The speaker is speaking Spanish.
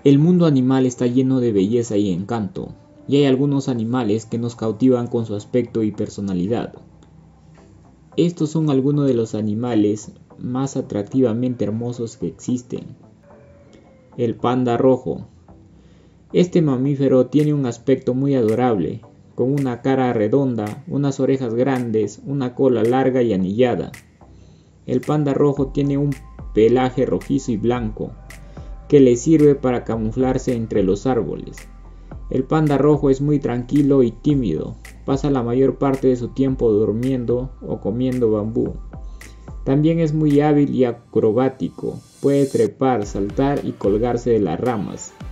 El mundo animal está lleno de belleza y encanto, y hay algunos animales que nos cautivan con su aspecto y personalidad. Estos son algunos de los animales más atractivamente hermosos que existen. El panda rojo. Este mamífero tiene un aspecto muy adorable, con una cara redonda, unas orejas grandes, una cola larga y anillada. El panda rojo tiene un pelaje rojizo y blanco, que le sirve para camuflarse entre los árboles. El panda rojo es muy tranquilo y tímido, pasa la mayor parte de su tiempo durmiendo o comiendo bambú. También es muy hábil y acrobático, puede trepar, saltar y colgarse de las ramas.